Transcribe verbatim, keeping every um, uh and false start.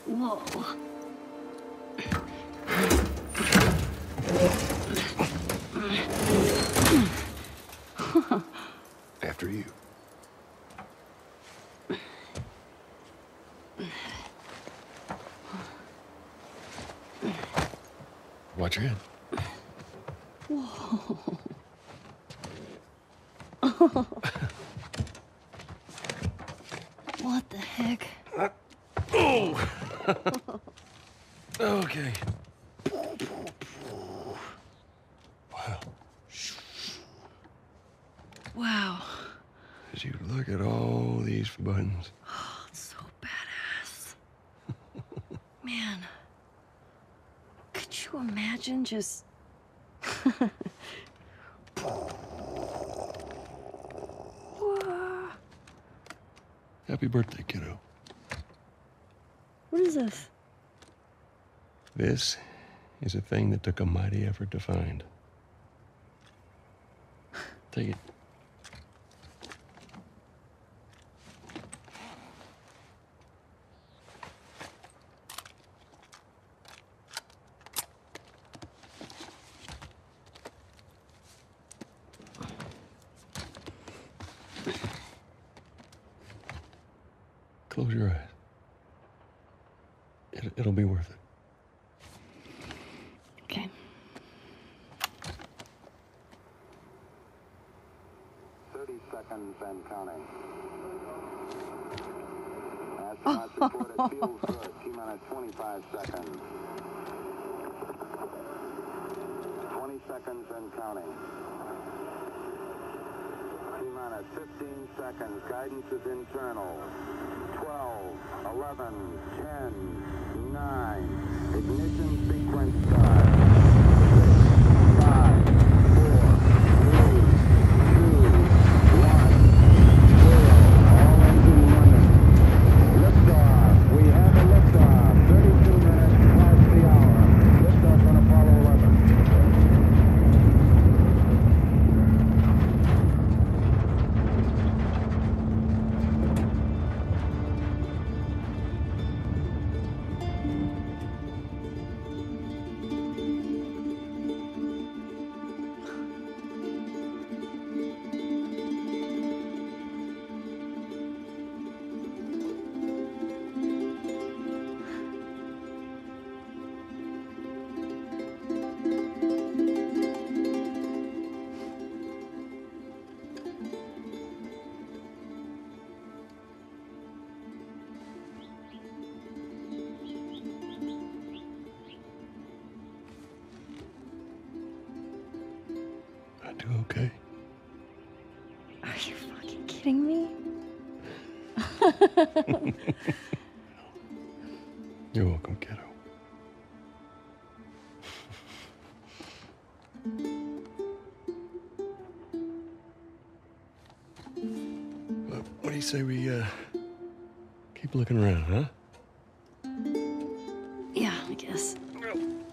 Whoa. After you. Watch your head. Whoa. What the heck? Oh! Okay. Wow. Wow. As you look at all these buttons. Oh, it's so badass. Man. Could you imagine just... Happy birthday, kiddo. What is this? This is a thing that took a mighty effort to find. Take it. Close your eyes. It, it'll be worth it. Okay. thirty seconds and counting. Astronauts report it feels good. T-minus twenty-five seconds. twenty seconds and counting. T-minus fifteen seconds. Guidance is internal. twelve, eleven, ten, nine. Ignition sequence start. six, five, four, three, two, one, zero. All engine running. Liftoff. We have a liftoff. thirty-two minutes past the hour. Liftoff on Apollo eleven. I do okay. Are you fucking kidding me? You're welcome, kiddo. Well, what do you say we uh, keep looking around, huh? Yeah, I guess. Well,